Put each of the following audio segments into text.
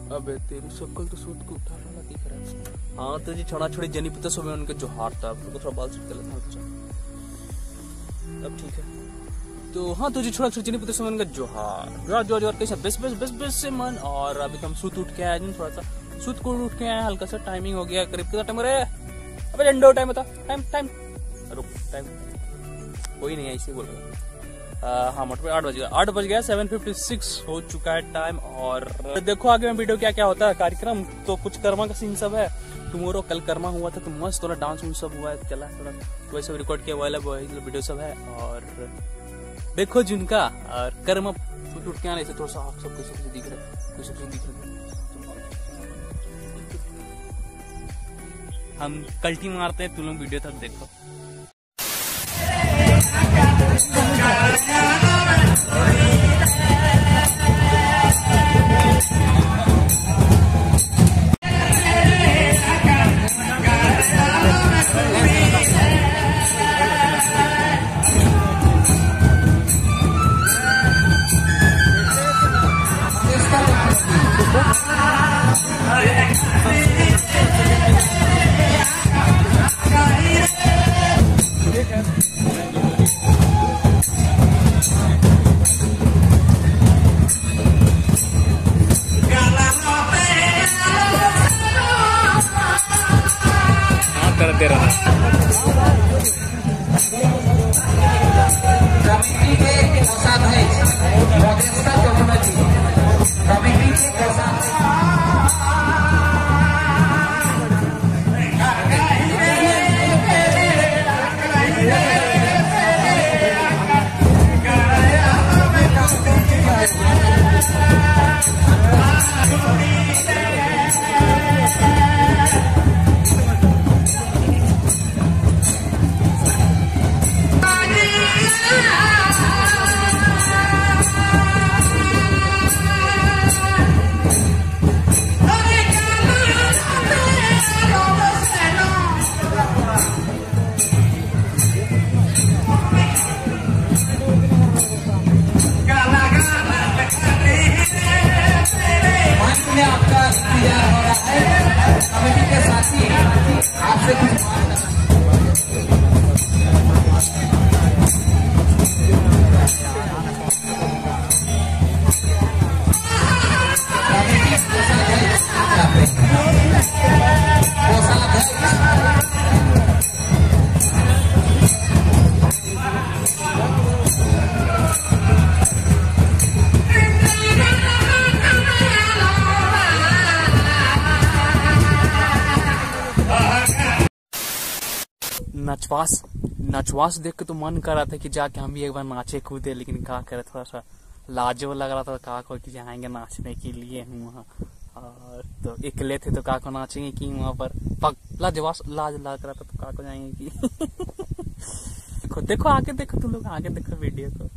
अबे तेरी शक्ल तो सूट को उठा रहा दिख रहा है। हाँ तो जी छोड़ा छोड़ी जनी पता सुबह उनके जो हाथ था उनको थोड़ा बाल सेट कर लेना अब ठीक है। तो हाँ तो जी छोड़ा छोड़ी जनी पता सुबह उनका जो हाथ जो कैसा बेस से मन। और अभी हम सूत उठ के आए थोड़ा सा सूत को उठ के आए हल्का सा टाइमिंग हो गया करीब कितना टाइम हो रहा है। अबे डंडो टाइम बता टाइम रुक टाइम कोई नहीं ऐसे बोल रहा। हाँ मतलब 8 बज गया 7:56 हो चुका है टाइम। और देखो आगे में वीडियो क्या क्या होता है कार्यक्रम। तो कुछ कर्मा का सीन सब है। टुमारो कल कर्मा हुआ था तो मस्त थोड़ा डांस सब हुआ है चला थोड़ा वैसे रिकॉर्ड किया हुआ वीडियो सब है। और देखो जिनका और कर्मा उठ के आने से थोड़ा सा सब कुछ दिख रहा है हम कल्टी मारते हैं तुम लोग वीडियो तक देखो। दे रहा नचवास देख के तो मन कर रहा था कि जाके हम भी एक बार नाचे कूदे। लेकिन क्या करे थोड़ा सा लाजो लग रहा था का कि जाएंगे नाचने के लिए वहाँ। तो अकेले थे तो का को नाचेंगे कि वहाँ पर लाज लग रहा था तो का को जाएंगे कि देखो आगे देखो तुम लोग आगे देखो वीडियो को।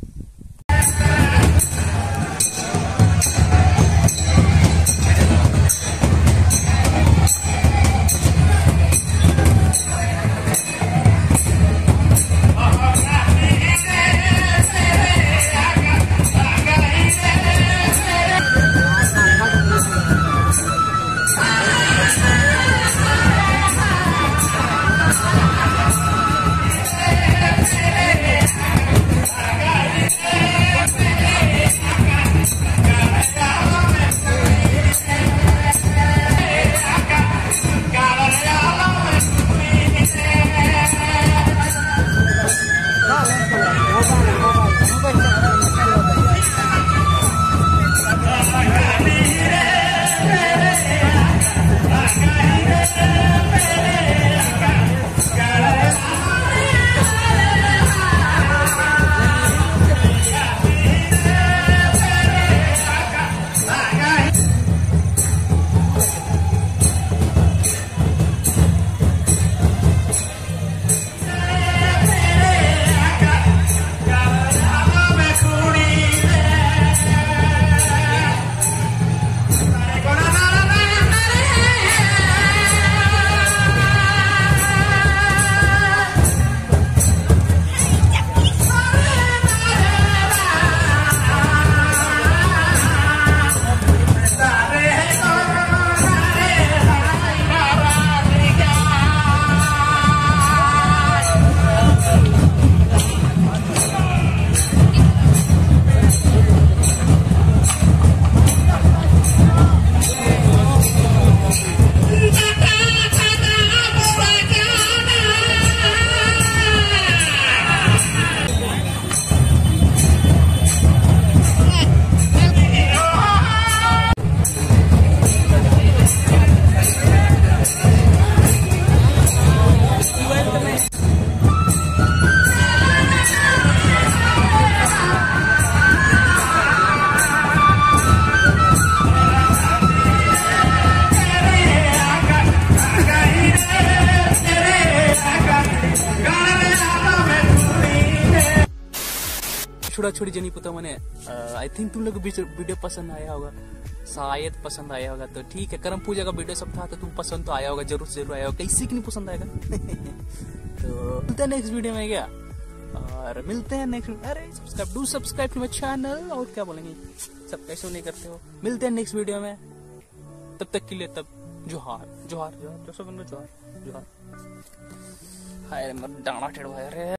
छुड़ा छुड़ी जनी पुता मैंने आई थिंक तुम लोग को वीडियो पसंद आया होगा, शायद पसंद आया होगा। तो ठीक है, करम पूजा का वीडियो सब था तो तुम पसंद तो आया होगा, जरूर से जरूर आया होगा, कैसे कि नहीं पसंद आएगा। तो मिलते हैं नेक्स्ट वीडियो में क्या, और मिलते हैं नेक्स्ट। अरे सब्सक्राइब टू माय चैनल, और क्या बोलेंगे, सब कैसे नहीं करते हो। मिलते हैं नेक्स्ट वीडियो में, तब तक के लिए तब जोहार जोहार जोहार, जो सब जोहार जोहार। हाय मर डाना टेढ़वा रे।